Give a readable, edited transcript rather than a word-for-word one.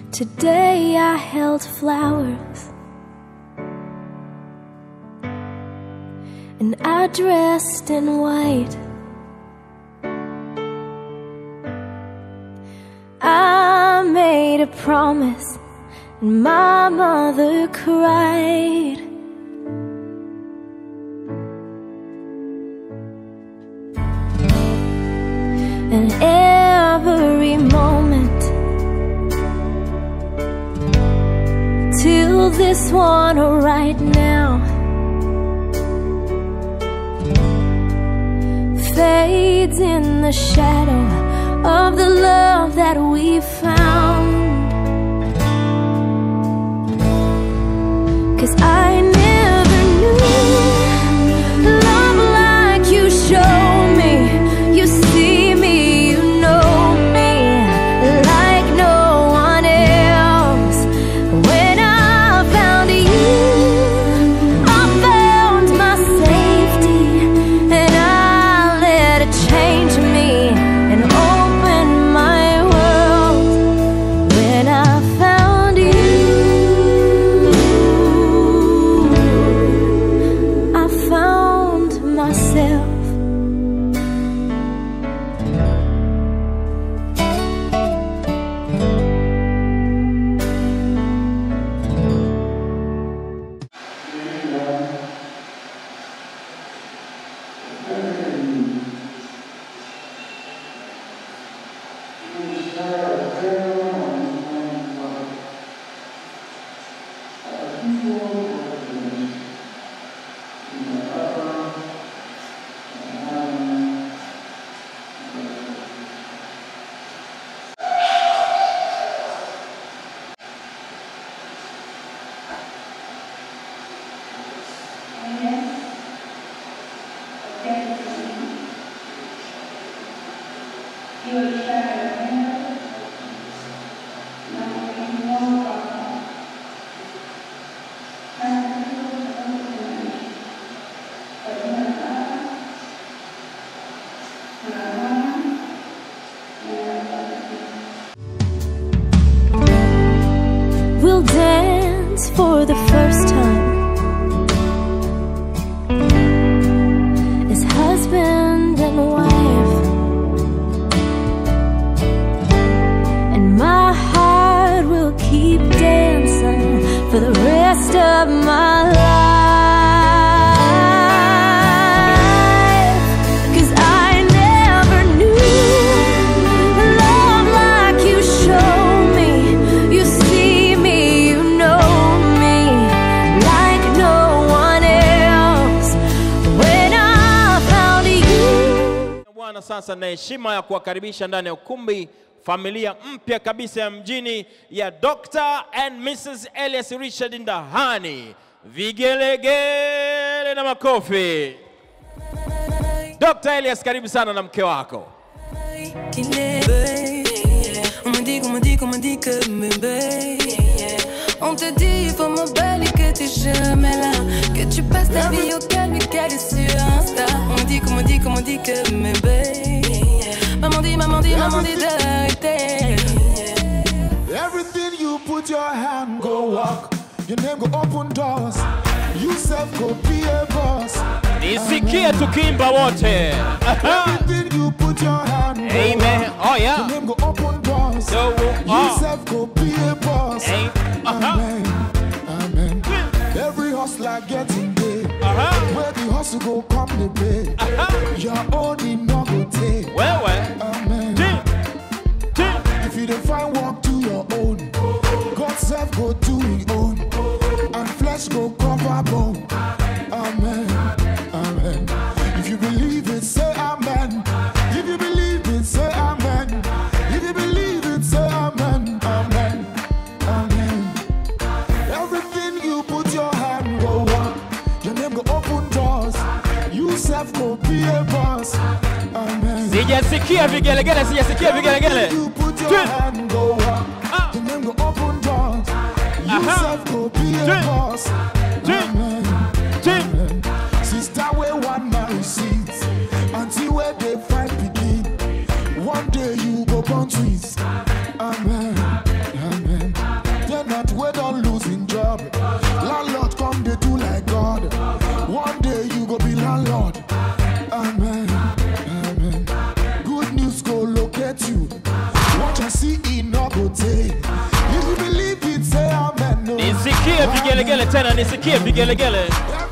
Today I held flowers, and I dressed in white. I made a promise, and my mother cried. And every moment till this one right now fades in the shadow of the love that we found. 'Cause I never knew love like you show me. You see me, you know me like no one else. When I found you, I found my safety, and I let it change me and open my world. When I found you, I found myself. We'll dance for the first time as husband and wife, and my heart will keep dancing for the rest of my life. 'Cause I never knew love like you show me. You see me, you know me like no one else. When I found you. Bwana, sasa na heshima ya kuwakaribisha ndani ya ukumbi familia mpya kabisa ya mjini ya Dr. and Mrs. Elias Richard Ndahani. Vigelegele na makofi. Dr. Elias, karibu sana na mke wako. On te dit il faut me belle que t'es jamais là, que tu passes ta vie au calme et qu'elle est sur Insta. On dit que mes baby. Maman dit d'arrêter. Everything you put your hand go walk. Your name go open doors. You self go be a boss. Nisikie tukimba wote. Everything you put your hand go Amen. walk. Oh yeah. Your name go open doors. So, you self go be a boss. Amen. Amen. Every hustler getting paid. Where the hustle go come the pay. Your own in no go take. Well. Amen. If you don't find work to your own, God self go to his own, and flesh go cover bone. Amen. Amen. If you believe it, say amen. If you believe it, say amen. If you believe it, say amen. Amen. Amen. Everything you put your hand go up. Your name go open doors. You self go be a boss. Amen. Sijasikia vigelegele, sijasikia vigelegele. You put your hand go up. Your name go open doors. You self go be a boss. Amen. Amen. Sister where one man seats until where they fight begin. One day you go born twins. Amen. Amen. vigelegele tena, nisikie vigelegele.